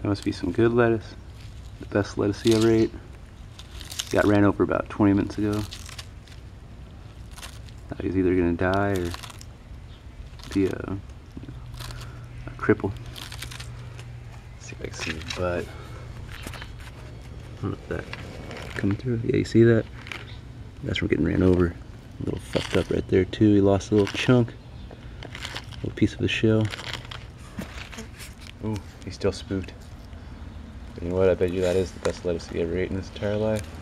That must be some good lettuce. The best lettuce he ever ate. Got ran over about 20 minutes ago. Thought he was either gonna die or be a cripple. Let's see if I can see his butt. I don't know if that coming through. Yeah, you see that? That's from getting ran over. A little fucked up right there too. He lost a little chunk, a little piece of the shell. Ooh, he's still spooked. But you know what? I bet you that is the best lettuce he ever ate in his entire life.